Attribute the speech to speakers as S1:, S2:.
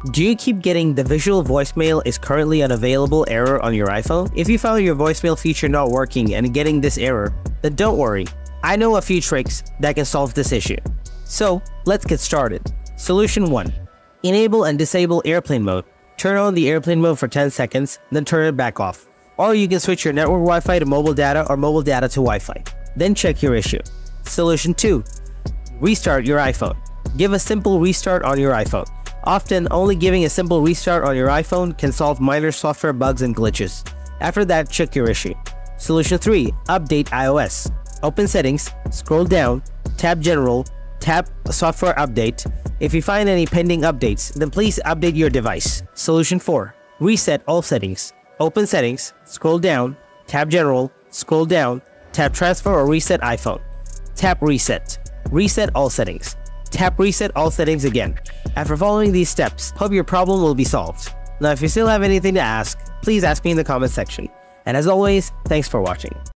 S1: Do you keep getting the visual voicemail is currently unavailable error on your iPhone? If you found your voicemail feature not working and getting this error, then don't worry. I know a few tricks that can solve this issue. So let's get started. Solution 1. Enable and disable airplane mode. Turn on the airplane mode for 10 seconds, then turn it back off. Or you can switch your network Wi-Fi to mobile data or mobile data to Wi-Fi. Then check your issue. Solution 2. Restart your iPhone. Give a simple restart on your iPhone. Often, only giving a simple restart on your iPhone can solve minor software bugs and glitches. After that, check your issue. Solution 3. Update iOS. Open Settings, scroll down, tap General, tap Software Update. If you find any pending updates, then please update your device. Solution 4. Reset all settings. Open Settings, scroll down, tap General, scroll down, tap Transfer or Reset iPhone. Tap Reset. Reset all settings. Tap Reset all settings again. After following these steps, hope your problem will be solved. Now if you still have anything to ask, please ask me in the comment section. And as always, thanks for watching.